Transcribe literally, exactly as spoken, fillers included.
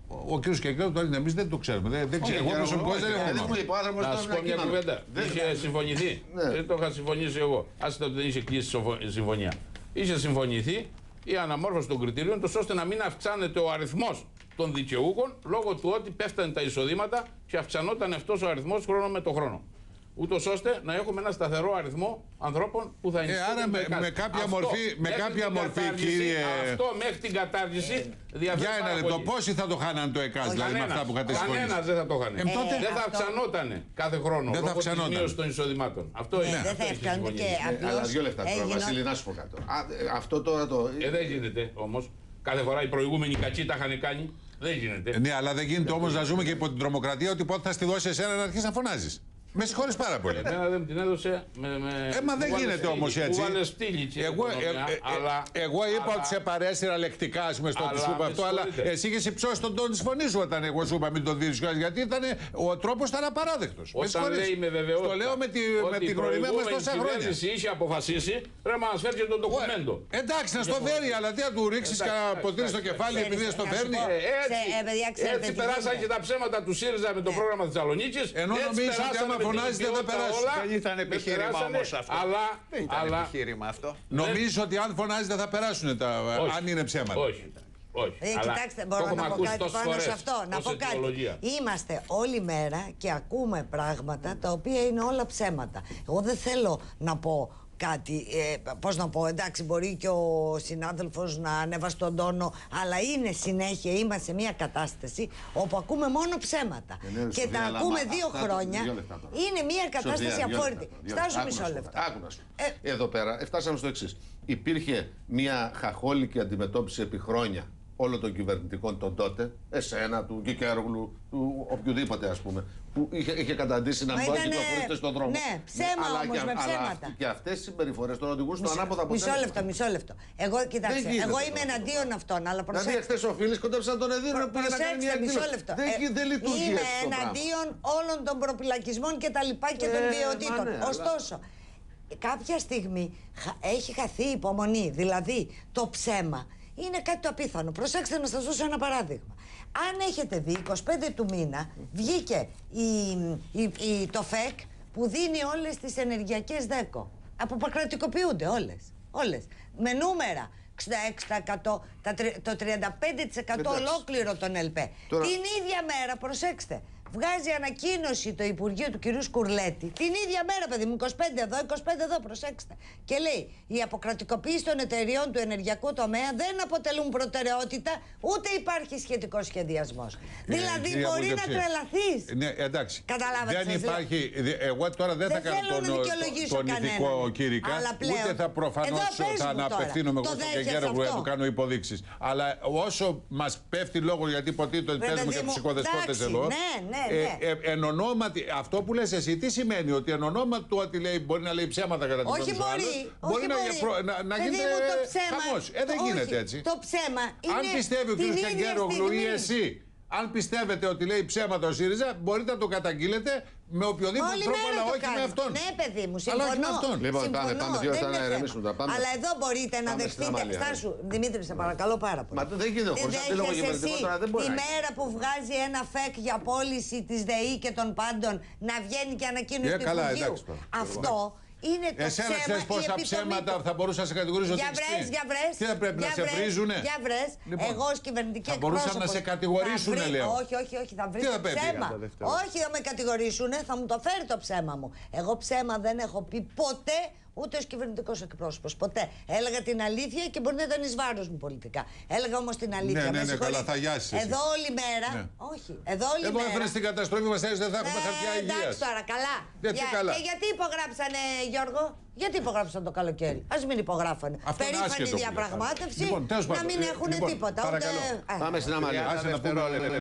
Ο κ. Κεκρέου το εμείς δεν το ξέρουμε. Δεν, δεν ξέρω. Εγώ προσωπικώς δεν έχω. Να σου πω μια κουβέντα. Είχε συμφωνηθεί. Δεν το είχα συμφωνήσει εγώ. Άστε ότι δεν είχε κλείσει η συμφωνία. Είχε συμφωνηθεί η αναμόρφωση των κριτηρίων, τόσο ώστε να μην αυξάνεται ο αριθμός των δικαιούχων λόγω του ότι πέφτανε τα εισοδήματα και αυξανόταν αυτός ο αριθμός χρόνο με το χρόνο. Ούτως ώστε να έχουμε ένα σταθερό αριθμό ανθρώπων που θα ενισχύουν. Ε, άρα με, με κάποια αυτό, μορφή, με κάποια μορφή κύριε. Αυτό μέχρι την κατάργηση ε, διαφέρει. Για ένα λεπτό, πόσοι θα το χάναν το ΕΚΑΣ, δηλαδή με αυτά που είχατε συμφωνήσει? Κανένας δεν θα το χάνε. Ε, τότε... Δεν θα αυξανότανε κάθε χρόνο δεν λόγω της μείωσης των εισοδημάτων. Αυτό είναι. Δεν θα αυξάνονται και απλώς. Αλλά δύο λεπτά τώρα, Βασίλη, να σου πω κάτι. Αυτό τώρα το. Ε, δεν γίνεται όμως. Κάθε φορά οι προηγούμενοι κακοί τα είχαν κάνει. Δεν γίνεται. Ναι, αλλά δεν γίνεται όμως να ζούμε και υπό την τρομοκρατία ότι πότε θα στη δώσει εσένα να αρχίσει να φωνάζεις. Με συγχωρείς πάρα πολύ. Εμένα δεν την έδωσε με. με ε, μα δεν γίνεται όμως έτσι. Εγώ, ε, ε, αλλά, εγώ είπα αλλά, ότι σε παρέστηρα λεκτικά, ας πούμε, στο ότι σου είπα αυτό, αλλά εσύ είχες υψώσει τον τόνο της φωνής σου όταν εγώ σου είπα μην το δίνεις. Γιατί ήταν, ο τρόπος ήταν απαράδεκτος. Όταν λέει με βεβαιότητα. Το λέω με, τη, με την γνωριμία μας τόσα χρόνια. Η κυβέρνηση είχε αποφασίσει, πρέπει να μας φέρει και το ντοκουμέντο. Εντάξει, να στο φέρει, αλλά τι να του ρίξεις κανένα ποτήρι στο κεφάλι επειδή δεν στο φέρνει. Έτσι περάσαν και τα ψέματα του ΣΥΡΙΖΑ με το πρόγραμμα Θεσσαλονίκης. Ενώ νομίζω ότι άμα φωνάζει δεν θα περάσει. Δεν ήταν επιχείρημα όμως αυτό. Αλλά, δεν ήταν αλλά, επιχείρημα αυτό. Νομίζω ότι αν φωνάζει δεν θα περάσουν τα. Όχι, αν είναι ψέματα. Όχι. Όχι. Ε, κοιτάξτε, μπορώ να πω κάτι πάνω φορές, σε αυτό. Να πω κάτι. Είμαστε όλη μέρα και ακούμε πράγματα τα οποία είναι όλα ψέματα. Εγώ δεν θέλω να πω κάτι, ε, πώς να πω, εντάξει, μπορεί και ο συνάδελφος να ανέβασε τον τόνο, αλλά είναι συνέχεια, είμαστε σε μια κατάσταση όπου ακούμε μόνο ψέματα. Ε, ναι, και Σοφία, τα ακούμε μα, δύο χρόνια. Είναι μια κατάσταση αφόρητη. Στάσου μισό λεπτό. Άκουνα σου. Ε, Εδώ πέρα φτάσαμε στο εξής. Υπήρχε μια χαχόλικη αντιμετώπιση επί χρόνια όλων των κυβερνητικών των τότε, εσένα, του Κικέργλου, του οποιοδήποτε ας πούμε, που είχε, είχε καταντήσει να μην κυκλοφορείτε στον δρόμο. Ναι, ψέμα αλλά όμως, και, με ψέματα. Αλλά και αυτές οι συμπεριφορές τον οδηγούν στο ανάποδα αποτέλεσμα. Μισό λεπτό, μισό λεπτό. Εγώ, κοιτάξτε, εγώ είμαι εναντίον αυτών, αλλά προσέξτε. Δηλαδή, χθες ο Φίλης κοντέψαν τον Εδίρο που να κάνει μια μισό λεπτό. Δεν, ε, δεν λειτουργεί είμαι έτσι το εναντίον όλων των προπυλακισμών και τα λοιπά και των βιαιοτήτων. Ωστόσο, κάποια στιγμή έχει χαθεί η υπομονή. Δηλαδή, το ψέμα είναι κάτι το απίθανο. Προσέξτε, να σας δώσω ένα παράδειγμα. Αν έχετε δει, εικοστή πέμπτη του μήνα βγήκε η, η, η, το ΦΕΚ που δίνει όλες τις ενεργειακές ΔΕΚΟ. Αποπακρατικοποιούνται όλες. Όλες. Με νούμερα. εξήντα έξι τοις εκατό, το τριάντα πέντε τοις εκατό ολόκληρο των ΕΛΠΕ. Τώρα... Την ίδια μέρα, προσέξτε, βγάζει ανακοίνωση το Υπουργείο του κυρίου Σκουρλέτη. Την ίδια μέρα, παιδί μου, είκοσι πέντε εδώ, είκοσι πέντε εδώ, προσέξτε. Και λέει: η αποκρατικοποίηση των εταιριών του ενεργειακού τομέα δεν αποτελούν προτεραιότητα, ούτε υπάρχει σχετικό σχεδιασμό. Ε, δηλαδή, μπορεί να τρελαθείς. Ναι, εντάξει. Καταλάβατε. Δεν υπάρχει. Εγώ τώρα δεν, δεν θα κάνω τον, τον ηθικό κήρυκα, ούτε θα προφανώς θα αναπευθύνομαι εγώ στον Κεκέργλου να του κάνω υποδείξεις. Αλλά όσο μας πέφτει λόγο, γιατί υποτίθεται ότι παίζουμε και τους οικοδεσπότες εδώ. Ναι, ναι. Ε, ε, εν ονόματι, αυτό που λες εσύ, τι σημαίνει? Ότι εν ονόματι του ότι λέει, μπορεί να λέει ψέματα κατά την όχι μπορεί, άλλους, μπορεί, μπορεί να, να, να γίνεται χαμός. Ε, δεν όχι, γίνεται έτσι. Το ψέμα είναι. Αν πιστεύει ο κ. Κεκέργλου ή εσύ, αν πιστεύετε ότι λέει ψέματα ο ΣΥΡΙΖΑ, μπορείτε να το καταγγείλετε με οποιοδήποτε όλη τρόπο, αλλά όχι κάνω. με αυτόν. Ναι, παιδί μου, συμφωνώ. Αλλά όχι με αυτόν. Λοιπόν, συμφωνώ. πάμε, πάμε δύο λεπτά να ηρεμήσουμε τα πάμε. Αλλά εδώ μπορείτε να δεχτείτε. Στάσου, Δημήτρη, σε παρακαλώ πάρα πολύ. Μα δεν γίνεται χωρίς αντίλογο κυβερνητικό τώρα, δεν μπορεί. Τη μέρα που βγάζει ένα ΦΕΚ για πώληση της ΔΕΗ και των πάντων να βγαίνει και ανακοίνωση του Υπουργείου. Αυτό. Είναι το Εσένα ψέμα, ξέρεις πόσα ψέματα θα μπορούσα να σε κατηγορήσω ότι για βρες, για βρες. Τι θα πρέπει για να βρες, σε βρίζουνε? Για βρες, λοιπόν, εγώ ως κυβερνητική θα μπορούσαν να σε κατηγορήσουνε, βρει, λέω. Όχι, όχι, όχι, θα βρει το ψέμα. Όχι, θα με κατηγορήσουνε, θα μου το φέρει το ψέμα μου. Εγώ ψέμα δεν έχω πει ποτέ, ούτε ως κυβερνητικός εκπρόσωπος. Ποτέ. Έλεγα την αλήθεια και μπορεί να ήταν εις βάρος μου πολιτικά. Έλεγα όμως την αλήθεια. Ναι, ναι, ναι, καλά, θα γιάσεις. Εδώ όλη μέρα. Ναι. Όχι. Εδώ όλη εδώ μέρα. Εδώ έφερε την καταστροφή μας, δεν θα έχουμε ε, χαρτιά υγείας. Εντάξει τώρα, καλά. Γιατί Για, καλά. Και γιατί υπογράψανε, Γιώργο? Γιατί υπογράψαν το καλοκαίρι? Ας μην υπογράφανε. Περήφανη διαπραγμάτευση, λοιπόν, να μην έχουν λοιπόν, τίποτα. Παρακαλώ. Ούτε... Πάμε στην Αμαλία.